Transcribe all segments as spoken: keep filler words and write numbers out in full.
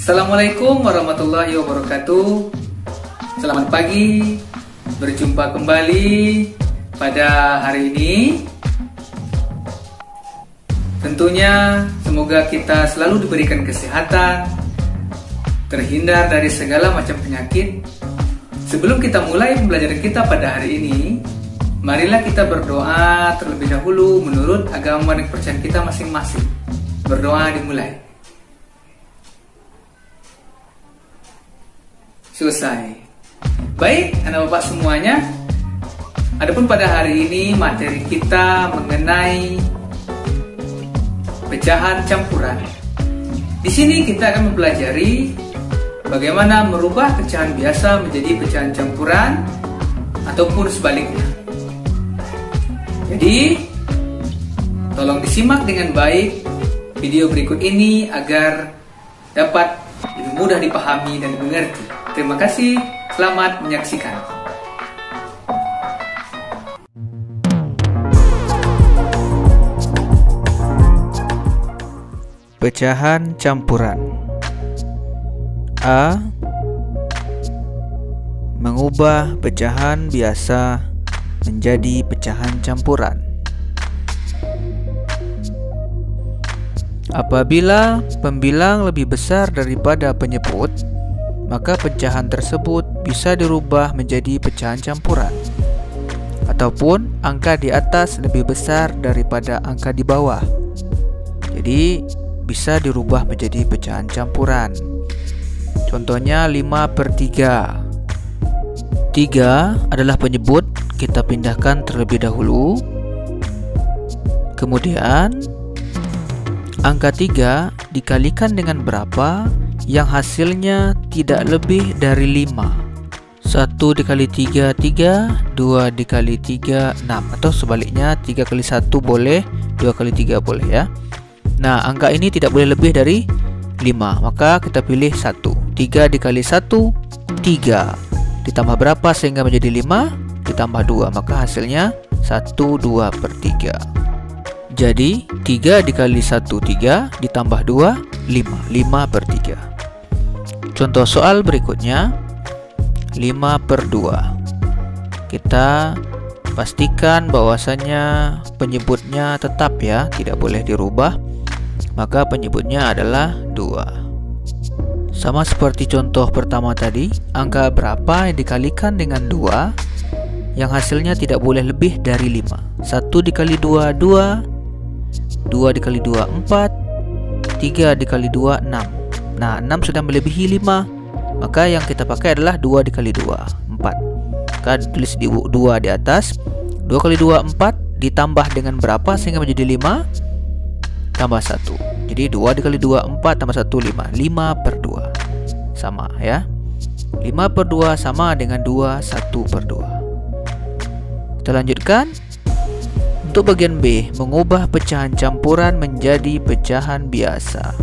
Assalamualaikum warahmatullahi wabarakatuh. Selamat pagi. Berjumpa kembali pada hari ini. Tentunya semoga kita selalu diberikan kesehatan, terhindar dari segala macam penyakit. Sebelum kita mulai pembelajaran kita pada hari ini, marilah kita berdoa terlebih dahulu menurut agama dan kepercayaan kita masing-masing. Berdoa dimulai. Selesai. Baik, anak bapak semuanya. Adapun pada hari ini materi kita mengenai pecahan campuran. Di sini kita akan mempelajari bagaimana merubah pecahan biasa menjadi pecahan campuran ataupun sebaliknya. Jadi, tolong disimak dengan baik video berikut ini agar dapat lebih mudah dipahami dan dimengerti. Terima kasih, selamat menyaksikan. Pecahan campuran. A. Mengubah pecahan biasa menjadi pecahan campuran. Apabila pembilang lebih besar daripada penyebut, maka pecahan tersebut bisa dirubah menjadi pecahan campuran. Ataupun angka di atas lebih besar daripada angka di bawah. Jadi bisa dirubah menjadi pecahan campuran. Contohnya lima per tiga. tiga adalah penyebut, kita pindahkan terlebih dahulu. Kemudian angka tiga dikalikan dengan berapa yang hasilnya tidak lebih dari lima. Satu dikali tiga, tiga. Dua dikali tiga, enam. Atau sebaliknya, tiga kali satu boleh, dua kali tiga boleh ya. Nah, angka ini tidak boleh lebih dari lima. Maka kita pilih satu. tiga dikali satu, tiga. Ditambah berapa sehingga menjadi lima? Ditambah dua. Maka hasilnya satu, dua per tiga. Jadi, tiga dikali satu, tiga. Ditambah dua, lima. lima per tiga. Contoh soal berikutnya, lima per dua. Kita pastikan bahwasannya penyebutnya tetap ya, tidak boleh dirubah. Maka penyebutnya adalah dua. Sama seperti contoh pertama tadi, angka berapa yang dikalikan dengan dua yang hasilnya tidak boleh lebih dari lima. satu dikali dua, dua. dua dikali dua, empat. tiga dikali dua, enam. Nah, enam sudah melebihi lima. Maka yang kita pakai adalah dua dikali dua, empat. Maka tulis di dua di atas. dua kali dua, empat. Ditambah dengan berapa sehingga menjadi lima? Tambah satu. Jadi dua dikali dua, empat. Tambah satu, lima. lima per dua. Sama ya. lima per dua sama dengan dua. satu per dua. Kita lanjutkan. Untuk bagian B, mengubah pecahan campuran menjadi pecahan biasa.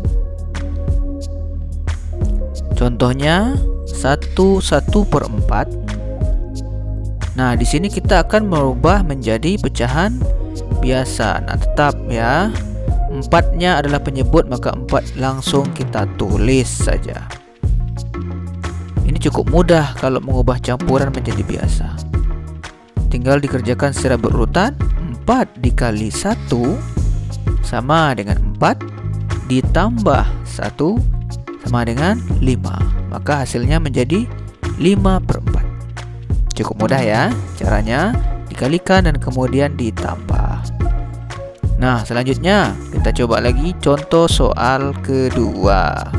Contohnya satu, satu per empat. Nah, di sini kita akan merubah menjadi pecahan biasa. Nah, tetap ya, empatnya adalah penyebut, maka empat langsung kita tulis saja. Ini cukup mudah kalau mengubah campuran menjadi biasa. Tinggal dikerjakan secara berurutan. Empat dikali satu sama dengan empat. Ditambah satu sama dengan lima. Maka hasilnya menjadi lima per empat. Cukup mudah ya. Caranya dikalikan dan kemudian ditambah. Nah, selanjutnya kita coba lagi contoh soal kedua.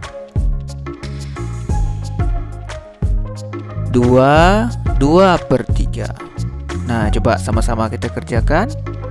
Dua, dua per tiga. Nah, coba sama-sama kita kerjakan.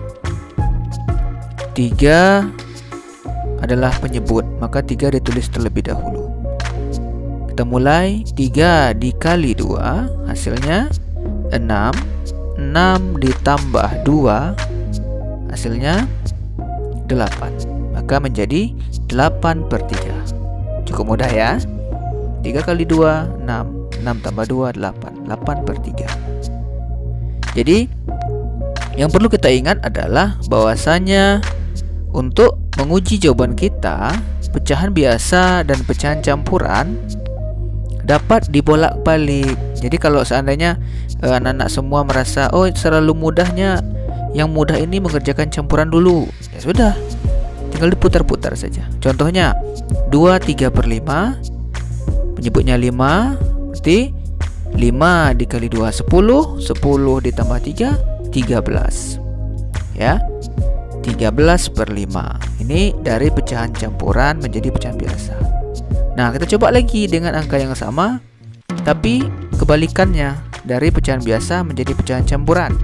tiga adalah penyebut, maka tiga ditulis terlebih dahulu. Kita mulai. Tiga dikali dua, hasilnya enam. Enam ditambah dua, hasilnya delapan. Maka menjadi delapan per tiga. Cukup mudah ya. Tiga kali dua, enam. enam tambah dua, delapan. delapan per tiga. Jadi yang perlu kita ingat adalah bahwasanya untuk menguji jawaban kita pecahan biasa dan pecahan campuran dapat dibolak-balik. Jadi kalau seandainya anak-anak semua merasa oh terlalu mudahnya, yang mudah ini mengerjakan campuran dulu, ya sudah, tinggal diputar-putar saja. Contohnya dua tiga per lima, penyebutnya lima, berarti lima dikali dua sepuluh, sepuluh ditambah tiga, tiga belas. Ya, tiga belas per lima. Ini dari pecahan campuran menjadi pecahan biasa. Nah, kita coba lagi dengan angka yang sama, tapi kebalikannya, dari pecahan biasa menjadi pecahan campuran.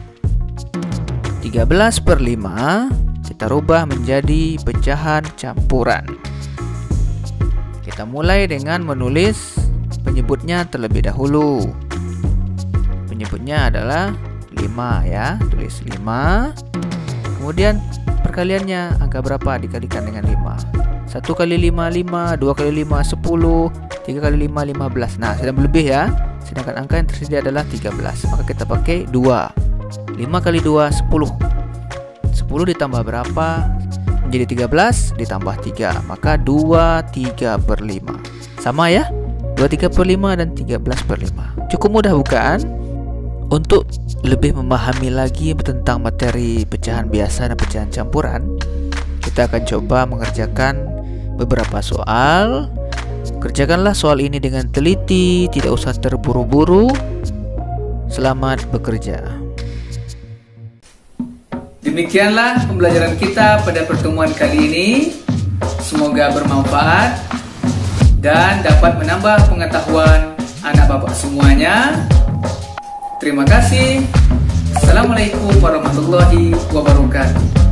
tiga belas per lima kita rubah menjadi pecahan campuran. Kita mulai dengan menulis penyebutnya terlebih dahulu. Penyebutnya adalah lima ya, tulis lima. Kemudian perkaliannya, angka berapa dikalikan dengan lima? satu kali lima, lima, dua kali lima, sepuluh, tiga kali lima, lima belas. Nah, sudah lebih ya. Sedangkan angka yang tersedia adalah tiga belas. Maka kita pakai dua. lima kali dua, sepuluh. sepuluh ditambah berapa? Menjadi tiga belas ditambah tiga. Maka dua puluh tiga per lima. Sama ya? dua puluh tiga per lima dan tiga belas per lima. Cukup mudah bukan? Untuk lebih memahami lagi tentang materi pecahan biasa dan pecahan campuran, kita akan coba mengerjakan beberapa soal. Kerjakanlah soal ini dengan teliti, tidak usah terburu-buru. Selamat bekerja. Demikianlah pembelajaran kita pada pertemuan kali ini. Semoga bermanfaat dan dapat menambah pengetahuan anak bapak semuanya. Terima kasih. Assalamualaikum warahmatullahi wabarakatuh.